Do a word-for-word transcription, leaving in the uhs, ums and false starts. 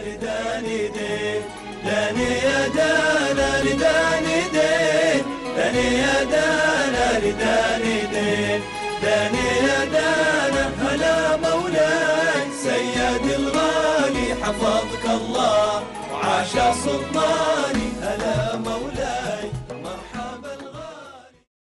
لداني دين داني يا دانا لداني دين داني يا دانا لداني دين داني يا دانا هلا مولاي سيد الغالي حفظك الله وعاش سلطان